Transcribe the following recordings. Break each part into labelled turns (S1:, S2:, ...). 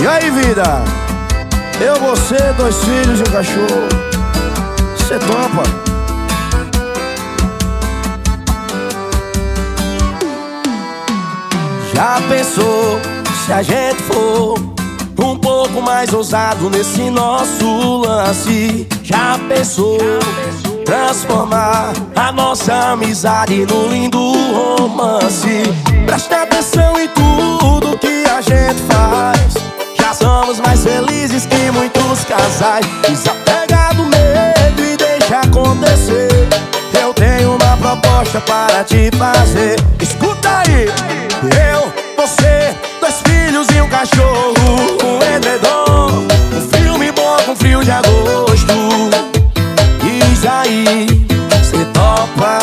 S1: E aí, vida? Eu, você, 2 filhos e um cachorro. Cê topa? Já pensou se a gente for um pouco mais ousado nesse nosso lance? Já pensou transformar a nossa amizade num lindo romance? Presta atenção em tudo que a gente faz. Já somos mais felizes que muitos casais. Desapega do medo e deixa acontecer. Eu tenho uma proposta para te fazer. Escuta aí. Eu, você, 2 filhos e um cachorro, um edredom, um filme bom com frio de agosto. Diz aí, cê topa?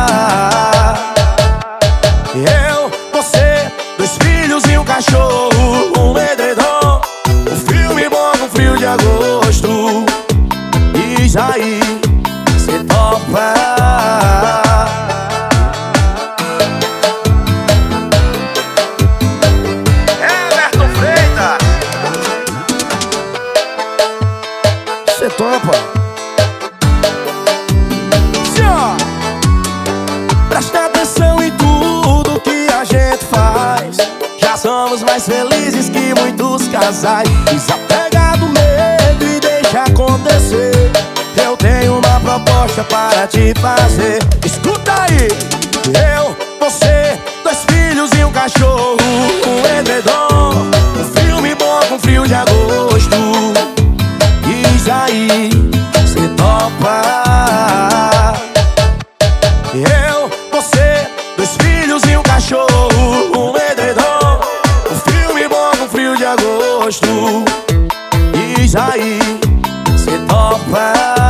S1: Eu, você, 2 filhos e um cachorro, um edredom, um filme bom com frio de agosto. Diz aí, cê topa? Cê topa? Sim, presta atenção em tudo que a gente faz. Já somos mais felizes que muitos casais. Desapega do medo e deixa acontecer. Eu tenho uma proposta para te fazer. Escuta aí. Eu, você, 2 filhos e um cachorro, um edredom, um filme bom com frio de agosto. Diz aí, cê topa? Eu, você, 2 filhos e um cachorro, um edredom, um filme bom com frio de agosto. Diz aí, cê topa?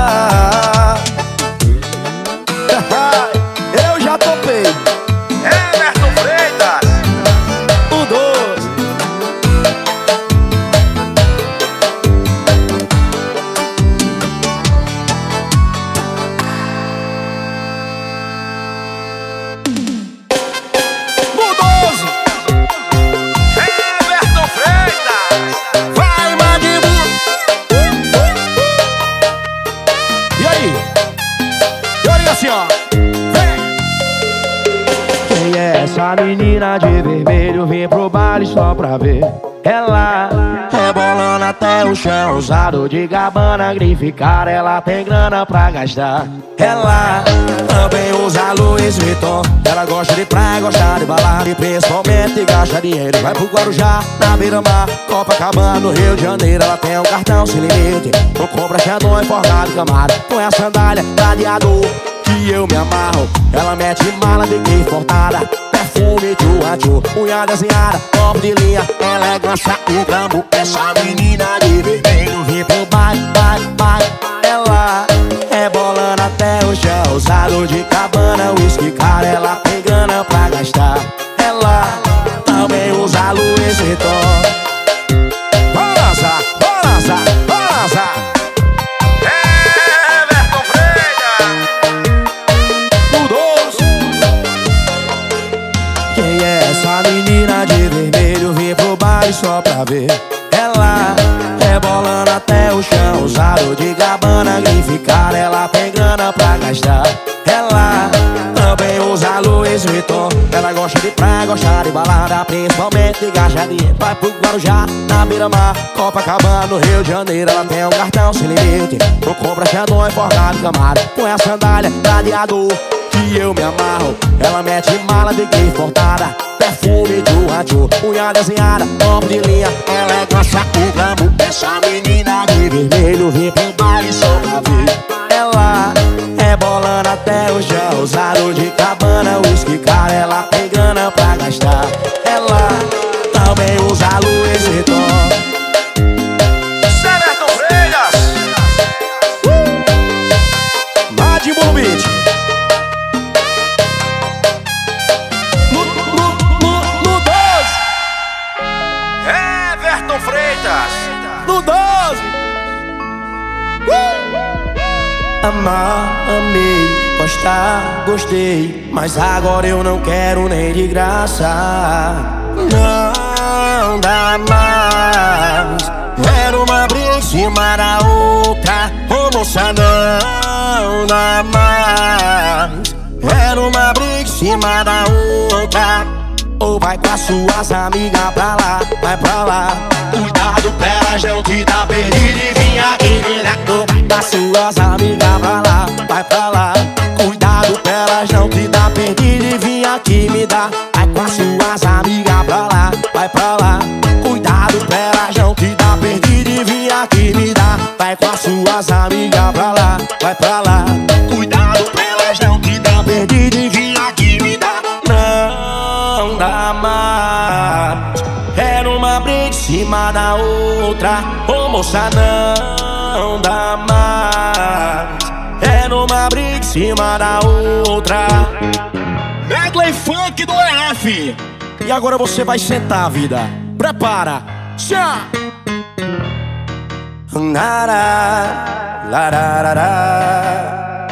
S1: Eu já topei. Everton Freitas, o 12. Assim, ó. Vem! Quem é essa menina de vermelho? Vim pro baile só pra ver. Ela rebolando até o chão, usado de Gabbana, grife cara. Ela tem grana pra gastar. Ela também usa Louis Vuitton. Ela gosta de praia, gosta de balada e principalmente gasta dinheiro. Vai pro Guarujá, na beira-mar, Copacabana, no Rio de Janeiro. Ela tem um cartão sem limite, não compra Xandão e forrado camada. Põe a sandália, gladiador, que eu me amarro. Ela mete mala de gay importada, perfume tchu-a-tchu, unha desenhada, top de linha, elegância e glamour. Essa menina de vermelho vem pro baile, baile, baile. Ela rebolando até o chão, usado de Gabbana, whisky cara. Ela tem grana pra gastar. Ela também usa Louis Vuitton. Balança, balança, balança. Essa menina de vermelho vim pro baile só pra ver. Ela rebolando até o chão, usado de Gabbana, grife cara. Ela tem grana pra gastar. Ela também usa Louis Vuitton. Ela gosta de praia, gosta de balada, principalmente gasta dinheiro. Vai pro Guarujá, na beira-mar, Copacabana, no Rio de Janeiro. Ela tem um cartão sem limite, não compra Xandão e forrado camada. Põe a sandália, gladiador, que eu me amarro. Ela mete mala de gay importada, perfume tchu-a-tchu, unha desenhada, top de linha, elegância e glamour. Essa menina de vermelho vem pro baile só pra ver. Ela rebolando até o chão, usado de Gabbana, whisky cara. Ela tem grana pra gastar. Ela também usa Louis Vuitton. Everton Freitas, Madimbo Beat. Everton Freitas, no 12. Amar, amei, gostar, gostei, mas agora eu não quero nem de graça. Não dá mais. cima da outra. Ô moça, não dá mais. Era uma briga em cima da outra. Ou vai com as suas amigas pra lá, vai pra lá. Cuidado pra elas não te dar perdida e vim aqui direto. Vai com as suas amigas pra lá, vai pra lá. Cuidado pra elas não te dar perdida e vim aqui me dar. Vai com as suas amigas pra lá, vai pra lá. Cuidado pra elas não te dar perdida e vim aqui me dar. Vai com as suas amigas pra lá, vai pra lá. Cuidado pra elas não te dar perdida e vim aqui me dar. Não dá mais. Era uma briga em cima da outra. Ô moça, não dá mais. Era uma briga em cima da outra.
S2: Medley Funk do EF.
S1: E agora você vai sentar, vida. Prepara. Tchau. Nara, lararara.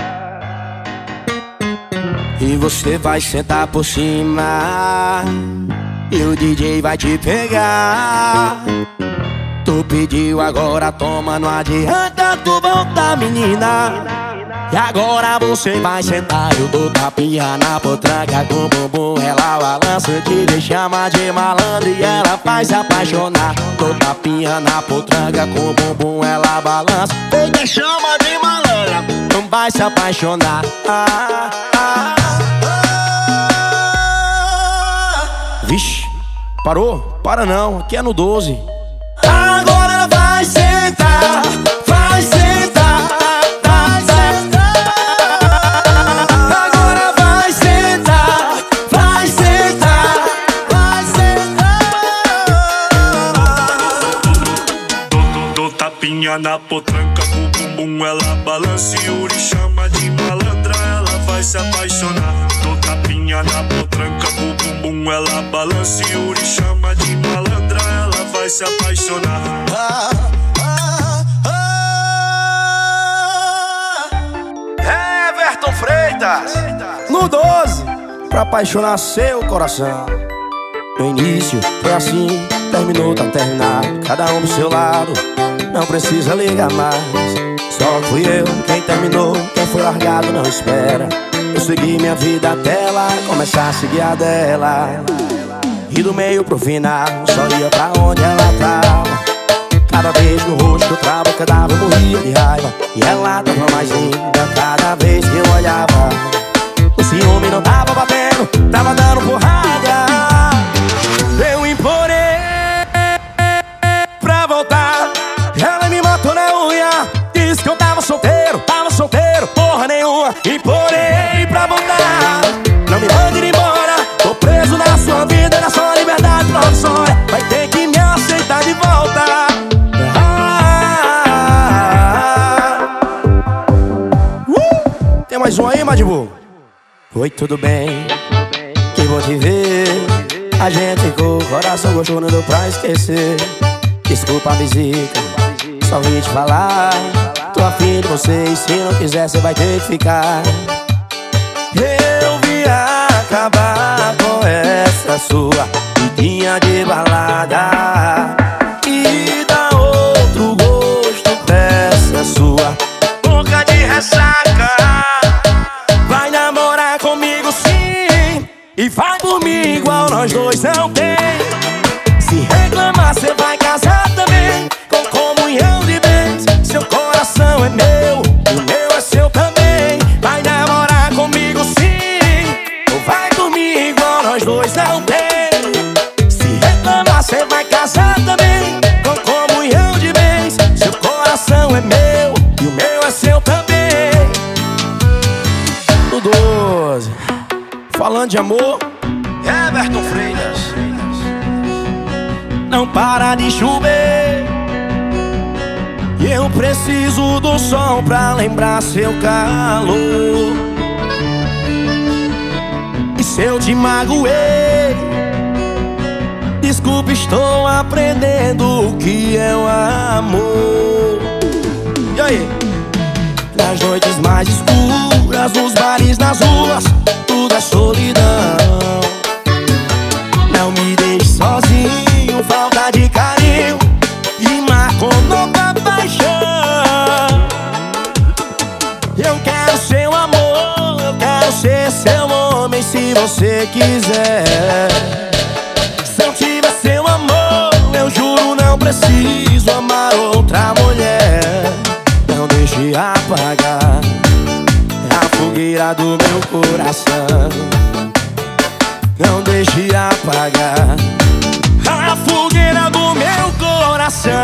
S1: E você vai sentar por cima e o DJ vai te pegar. Tu pediu, agora toma, não adianta tu voltar, menina. E agora você vai sentar, eu dou tapinha na potranca com o bumbum. Ela balança, te chama de malandro e ela faz se apaixonar. Dou tapinha na potranca com o bumbum, ela balança, te chama de malandro, não vai se apaixonar. Vixe, parou? Para não, aqui é no 12. Agora vai sentar, vai sentar, vai sentar. Agora vai sentar, vai sentar, vai sentar.
S3: Dou tapinha na potranca com o bumbum, ela balança e Yuri chama de malandra, ela vai se apaixonar. Dou tapinha na potranca com o bumbum, ela balança e Yuri chama de malandra, ela vai se apaixonar.
S1: Everton Freitas no 12, pra apaixonar seu coração. No início foi assim, terminou, tá terminado. Cada um do seu lado, não precisa ligar mais. Só fui eu quem terminou, quem foi largado não espera. Eu segui minha vida até ela começar a seguir a dela. E do meio pro final, só ia pra onde ela tava. Cada vez no rosto que eu trava, cada vez eu morria de raiva. E ela tava mais linda cada vez que eu olhava. O ciúme não tava batendo, tava dando porrada. Eu implorei pra voltar, ela me matou na unha. Disse que eu tava solteiro, porra nenhuma. Implorei pra voltar, não me mande ir embora. Tô preso na sua vida, na sua liberdade provisória. Vai ter que me aceitar de volta. Tem mais um aí, Madibu? Oi, tudo bem? Que bom te ver. A gente ficou, coração gostou, não deu pra esquecer. Desculpa a visita, só vim te falar. Tô afim de você e se não quiser cê vai ter que ficar. Eu vim acabar com essa sua vidinha de balada e dar outro gosto pra essa sua boca de ressaca. Vai namorar comigo sim e vai por mim igual nós dois não tem. Se reclamar cê vai casar também, com comunhão de bens. Seu coração é meu, o meu é seu também. Vai namorar comigo sim, ou vai dormir igual nós dois não tem. Se reclamar cê vai casar também, com comunhão de bens. Seu coração é meu, e o meu é seu também. No 12, falando de amor, Everton Freitas. Não para de chover e eu preciso do sol pra lembrar seu calor. E se eu te magoei, desculpa, estou aprendendo o que é o amor. E aí? Nas noites mais escuras, nos bares, nas ruas, tudo é solidão. Não me deixe sozinho, falta de carinho e marcou nova paixão. você quiser. Se eu tiver seu amor, eu juro não preciso amar outra mulher. Não deixe apagar a fogueira do meu coração. Não deixe apagar a fogueira do meu coração.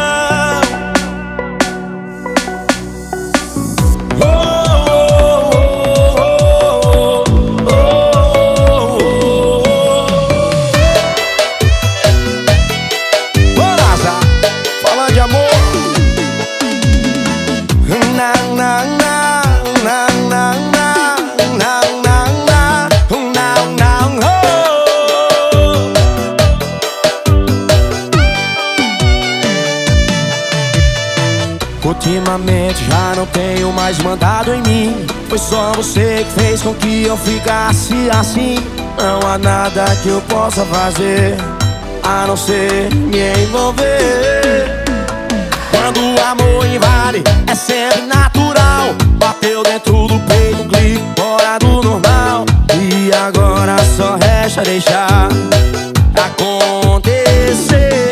S1: Ultimamente já não tenho mais mandado em mim. Foi só você que fez com que eu ficasse assim. Não há nada que eu possa fazer a não ser me envolver. Quando o amor invade, é sempre natural. Bateu dentro do peito, um clique fora do normal. E agora só resta deixar acontecer.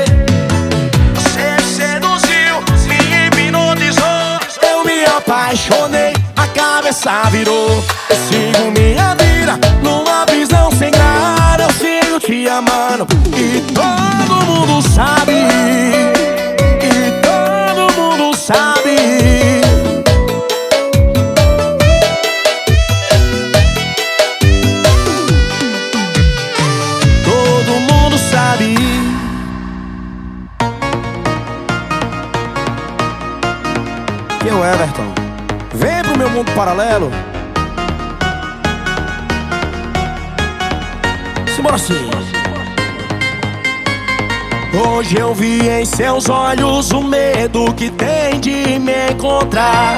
S1: Apaixonei, a cabeça virou. Eu sigo minha vida numa visão sem grau. Eu sigo te amando e todo mundo sabe. E todo mundo sabe. Todo mundo sabe. Que é o Everton. Vem pro meu mundo paralelo. Simbora assim. Hoje eu vi em seus olhos o medo que tem de me encontrar.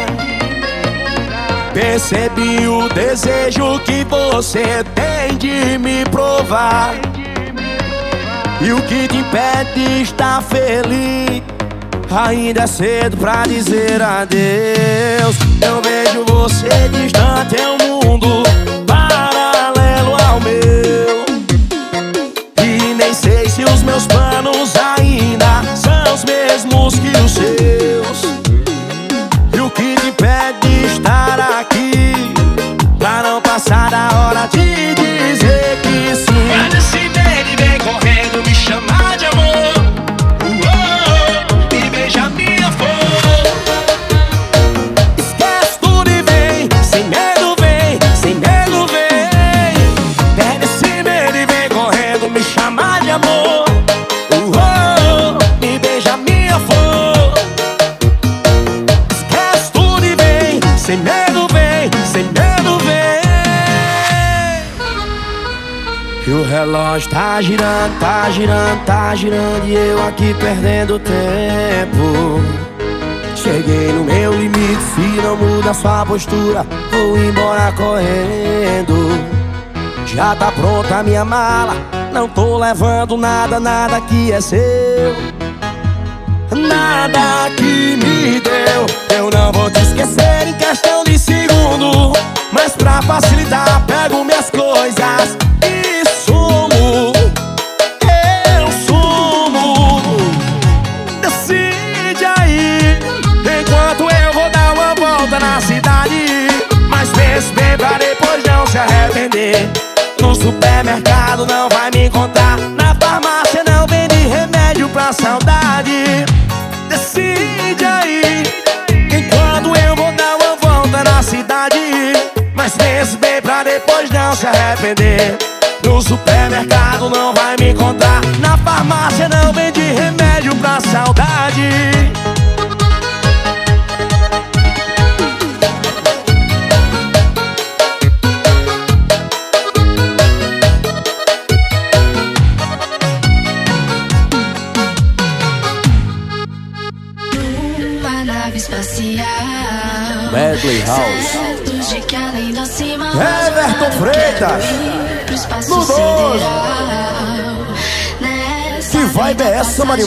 S1: Percebi o desejo que você tem de me provar. E o que te impede de estar feliz? Ainda é cedo pra dizer adeus. Eu vejo você distante, é um mundo paralelo ao meu. E nem sei se os meus planos ainda são os mesmos que os seus. E o que te impede de estar aqui? Pra não passar da hora de dizer que sim.
S2: Mas esse baby vem correndo me chamar de amor.
S1: Sem medo vem, sem medo vem. E o relógio tá girando, tá girando, tá girando. E eu aqui perdendo tempo. Cheguei no meu limite, se não muda sua postura, vou embora correndo. Já tá pronta a minha mala, não tô levando nada, nada que é seu. Nada que me deu, eu não vou te esquecer em questão de segundo. Mas pra facilitar, pego minhas coisas e sumo. Eu sumo. Decide aí, enquanto eu vou dar uma volta na cidade. Mas pense bem pra depois não se arrepender. No supermercado não vai me encontrar, na farmácia não vende remédio pra saudade. Decide aí, enquanto eu vou dar uma volta na cidade. Mas pense bem pra depois não se arrepender. No supermercado não vai me encontrar, na farmácia não vende remédio pra saudade. Medley House. Everton Freitas no 12. Que vibe é essa, Maribu?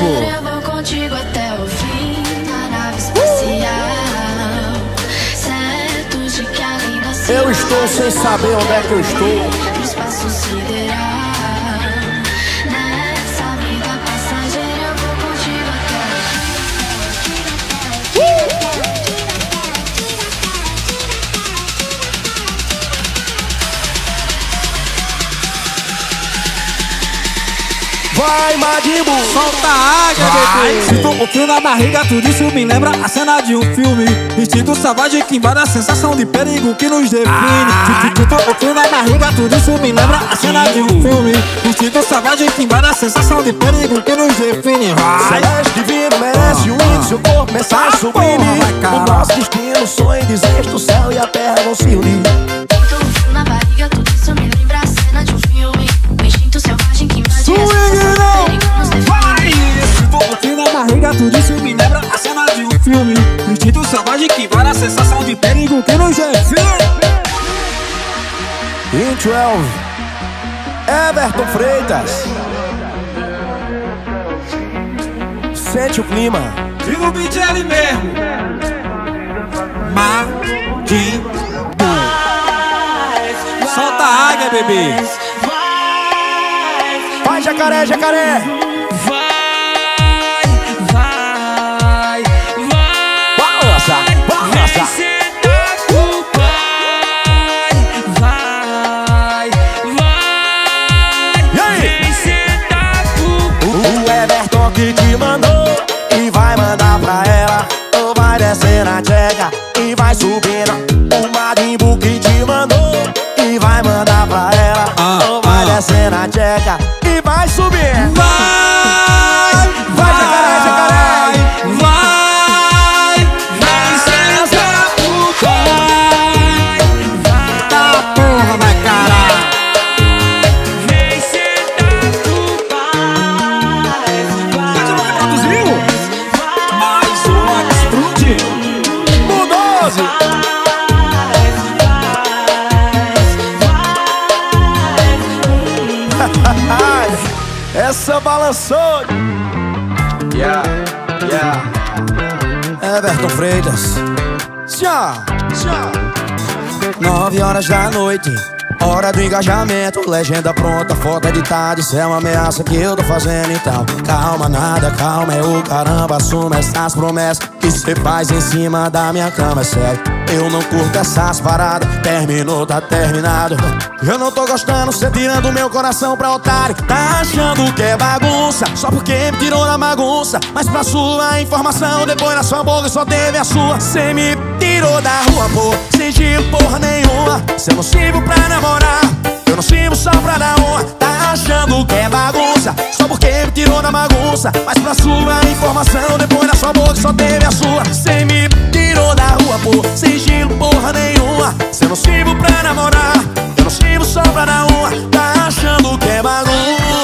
S1: Eu estou sem saber onde é que eu estou.
S4: sideral. Nessa vida passageira eu vou contigo até.
S1: Vai, Madimbu!
S5: Solta a águia, bebê. Sinto um frio na barriga, tudo isso me lembra a cena de um filme. Instinto selvagem que invade a sensação de perigo que nos define. Sinto um frio na barriga, tudo isso me lembra a cena de um filme. Instinto selvagem que invade a sensação de perigo que nos define. Vai!
S1: Celeste divino merece um hino, seu corpo mensagem sublime. O nosso destino, sonho, desejo, o céu e a terra vão se unir.
S4: Sinto um frio na barriga, tudo isso me lembra a cena de um filme. O instinto selvagem que invade a sensação de perigo nos define.
S5: Sinto um frio na barriga, tudo isso me lembra a cena de um filme. Instinto selvagem que invade a sensação de perigo que nos define.
S1: In 12, Everton Freitas. Sente o clima.
S5: E no beat é ele mesmo. Madimbu. Solta a águia, bebê.
S1: Vai, jacaré, jacaré. Balança, balança. E aí? O Everton que te mandou e vai mandar pra ela. Ou vai descer na tcheca e vai subindo. O Madimbu que te mandou e vai mandar pra ela. Ou vai descer na tcheca e vai subir. Vai, vai, jacaré, jacaré.
S5: Vai, vem sentar pro pai. Tá porra na cara.
S2: Vem sentar pro pai.
S5: Produziu mais uma explode.
S1: Bulldoze. Essa balançou. Yeah, yeah. Everton Freitas. Tchau, tchau. 9 horas da noite, hora do engajamento. Legenda pronta, foto editada. Isso é uma ameaça que eu tô fazendo então. Calma, nada, calma, é o caramba. Assuma essas promessas que cê faz em cima da minha cama, é sério. Eu não curto essas paradas, terminou, tá terminado. Eu não tô gostando, cê tirando meu coração pra otário. Tá achando que é bagunça, só porque me tirou da bagunça. Mas pra sua informação, depois na sua boca só teve a sua. Cê me tirou da rua, pô, sem giro porra nenhuma. Cê não sirvo pra namorar, eu não sirvo só pra dar honra. Tá achando que é bagunça, só porque me tirou da bagunça. Mas pra sua informação, depois na sua boca só teve a sua. Cê me tirou da rua, pô, sem giro porra nenhuma. Cê não sirvo pra namorar, eu não sirvo só pra dar honra. Tá achando que é bagunça.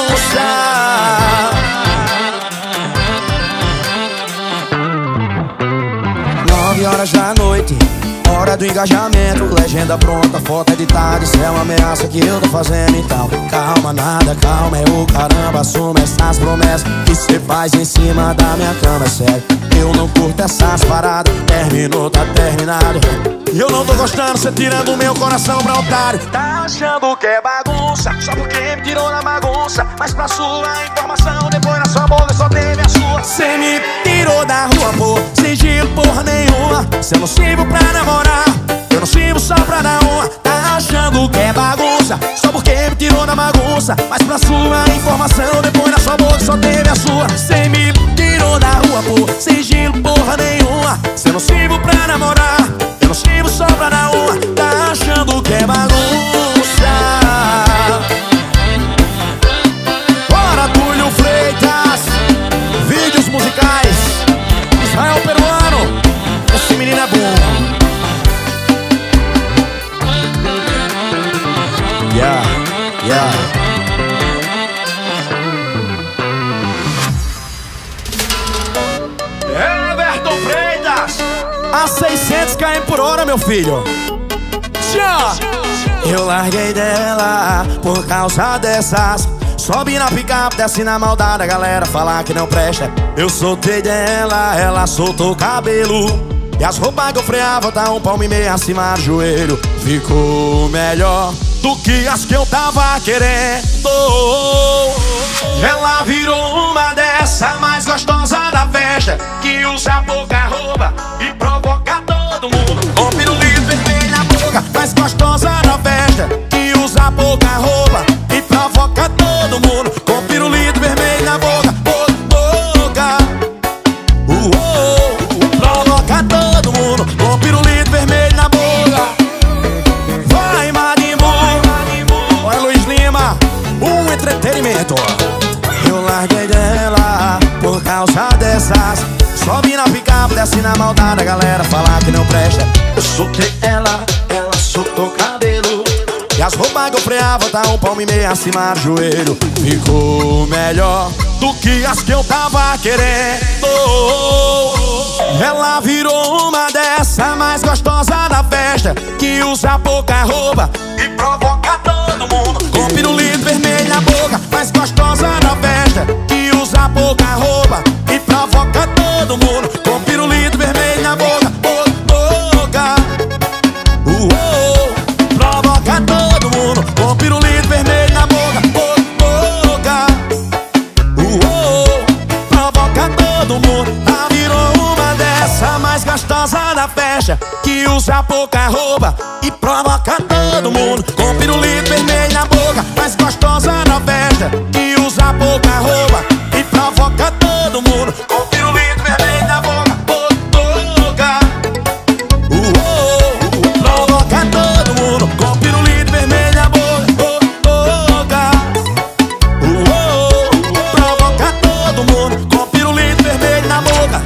S1: 9 horas da noite, hora do engajamento. Legenda pronta, foto editada. Isso é uma ameaça que eu tô fazendo então. Calma, nada, calma, é o caramba. Assuma essas promessas que cê faz em cima da minha cama, é sério. Eu não curto essas paradas, terminou, tá terminado. Eu não tô gostando, cê tirando meu coração pra otário. Tá achando que é bagunça, só porque me tirou da bagunça. Mas pra sua informação, depois na sua boca só teve a sua. Cê me tirou da rua, pô, sem giro porra nenhuma. Cê não sirvo pra namorar, eu não sirvo só pra dar honra. Tá achando que é bagunça, só porque me tirou da bagunça. Mas pra sua informação, depois na sua boca só teve a sua. Cê me tirou da rua, pô, sem giro porra nenhuma. Cê não sirvo pra namorar, eu não sirvo só pra dar honra. Tá achando que é bagunça. Bora, Túlio Freitas. Vídeos musicais, Israel peruano. Esse menino é bom. Yeah, yeah. Everton Freitas. A 600 km por hora, meu filho. Tchau. Eu larguei dela por causa dessas. Sobe na picape, desce na maldade. A galera falar que não presta. Eu soltei dela, ela soltou o cabelo. E as roupas que eu freava tá um palmo e meio acima do joelho. Ficou melhor do que as que eu tava querendo. Ela virou uma dessa mais gostosa da festa, que usa pouca roupa e provoca todo mundo. Com pirulito vermelho na boca, mais gostosa da festa, que usa pouca roupa e provoca todo mundo. Com pirulito vermelho na boca, boca, provoca todo mundo. Com pirulito vermelho na boca. Vai, Madimbu. Olha, Luiz Lima, entretenimento. Eu larguei dela por causa dessas. Sobe na picape, desce na maldade, a galera fala que não presta. Eu soltei ela soltou o cabelo. E as roupas que eu freava tá um palmo e meio acima do joelho. Ficou melhor do que as que eu tava querendo. Ela virou uma dessa mais gostosa da festa, que usa pouca roupa e provoca todo mundo. Com pirulito vermelho na boca, mais gostosa da festa, que usa pouca roupa e provoca todo mundo. Com pirulito vermelho na boca, boca, provoca todo mundo. Com pirulito vermelho na boca, boca, provoca todo mundo. Ela virou uma dessa mais gostosa da festa, que usa pouca roupa e provoca todo mundo. Com pirulito vermelho na boca, mais gostosa da festa, que usa pouca roupa e provoca todo mundo. Com pirulito vermelho na boca, boca, provoca todo mundo. Com pirulito vermelho na boca, provoca todo mundo. Com pirulito vermelho na boca.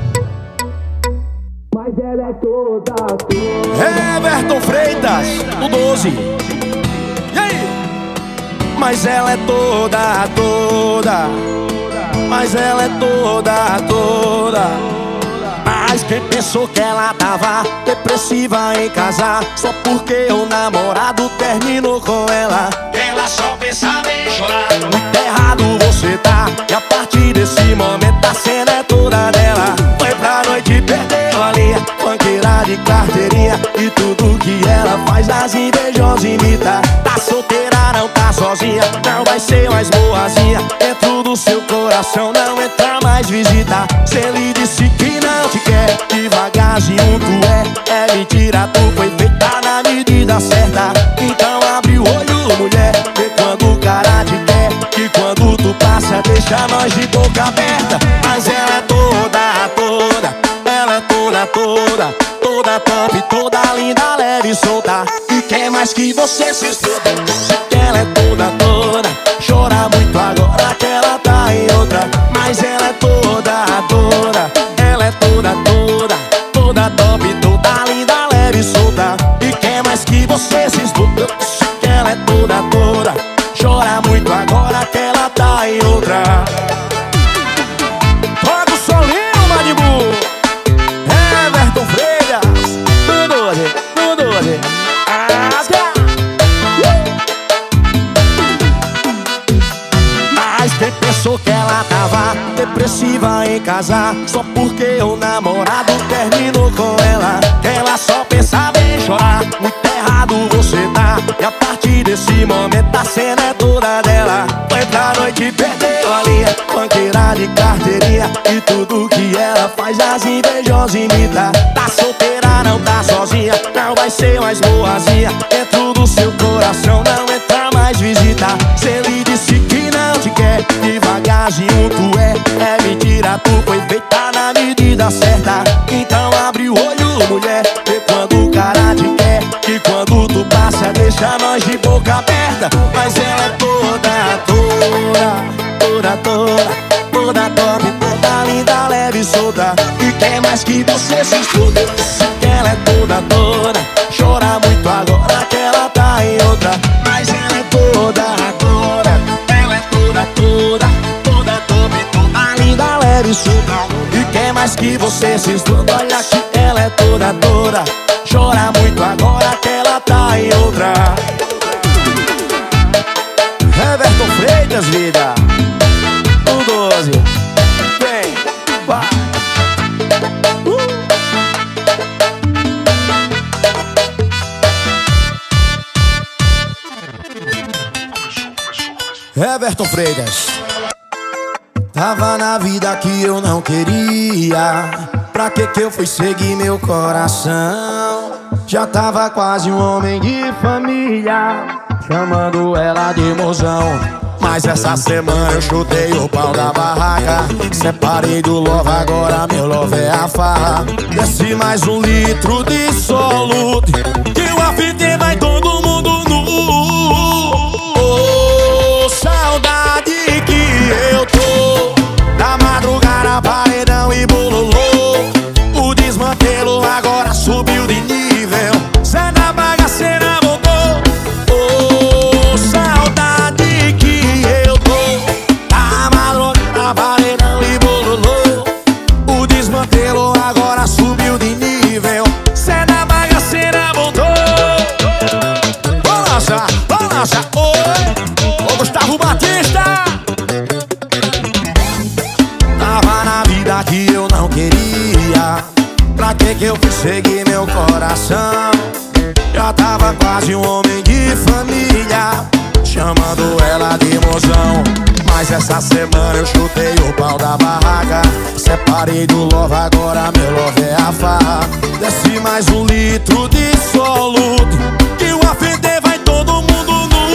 S6: Mas ela é toda.
S1: Everton Freitas, do 12. E aí? Mas ela é toda. Mas ela é toda. Mas quem pensou que ela tava depressiva em casar, só porque o namorado terminou com ela.
S2: Ela só pensava em chorar.
S1: Muito errado você tá, e a partir desse momento a cena é toda dela. Foi pra noite e perdeu a linha, banqueira de carteirinha, e tudo que ela faz as invejosas imita. Tá solteira, não tá sozinha, não vai ser mais boazinha. Dentro do seu coração não entra mais visita. Se ele disse que não te quer, devagarzinho tu é mentira, tu foi feita na medida certa. Então abre o olho, mulher, vê quando o cara te quer, que quando tu passa deixa nós de boca aberta. Mas ela é toda. Ela é toda top, toda linda, leve e solta. E quer mais que você se estuda. Ela é toda, chora muito agora que ela tá em outra. Mas ela é toda. Ela é toda top, toda linda, leve e solta. E quer mais que você se estuda. Ela é toda, chora muito agora que ela tá em outra. Toca o solinho, Madimbu. Everton Freitas, no 12. Mas quem pensou que ela tava depressiva em casar, só porque o namorado terminou com ela. Ela só pensava em chorar, muito errado você tá, e a partir desse momento a cena é toda dela. Foi pra noite e perdeu a linha, banqueira de carteirinha, e tudo que ela faz as invejosas imita. Tá solteira, não tá sozinha, não vai ser mais boazinha. Dentro do seu coração não entra mais visita. Se ele disse que não te quer, devagarzinho tu é mentira, tu foi feita na medida certa. Então abre o olho, mulher, vê quando o cara te quer, que quando tu passa deixa nós de boca aberta. Mas ela é toda top, toda linda, leve e solta. E quer mais que você se estuda. Ela é toda, chora muito agora que ela tá em outra. Mas ela é toda, ela é toda top, toda linda, leve e solta. E quer mais que você se estuda. Olha que ela é toda, chora muito agora que ela tá em outra. Everton Freitas, vida, no 12. Vem, vai. Everton Freitas. Tava na vida que eu não queria, pra que eu fui seguir meu coração? Já tava quase um homem de família, chamando ela de mozão. Mas essa semana eu chutei o pau da barraca, separei do love, agora meu love é a farra. Desce mais 1 litro de soluto, que o afite vai todo mundo nu. Oh, saudade que eu tô da madrugada, paredão e bololô. O desmantelo agora subiu de nível, Zé da bagaceira voltou. Oh, saudade que eu tô da madrugada, paredão e bololô. O desmantelo agora subiu de nível, Zé da bagaceira voltou. Balança, oi, ô Gustavo Batista. Tava na vida que eu não queria, pra que eu fui seguir meu coração? Já tava quase um homem de família, chamando ela de mozão. Mas essa semana eu chutei o pau da barraca, separei do love, agora meu love é a farra. Desce mais 1 litro de soluto, que o afete vai todo mundo nu.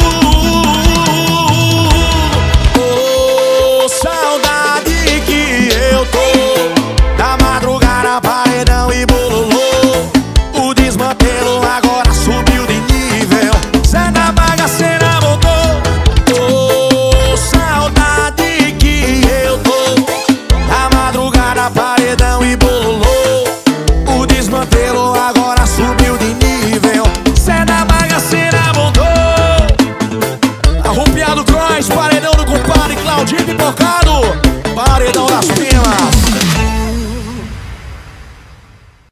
S1: Oh, saudade que eu tô da madrugada, paredão e bololô. O desmantelo agora subiu de nível, Zé da bagaceira voltou. Oh, saudade que eu tô da madrugada, paredão e bololô. O desmantelo agora subiu de nível, Zé da bagaceira voltou. Arrupiado Cross, paredão do compadre Claudinho Pipocado, paredão das primas.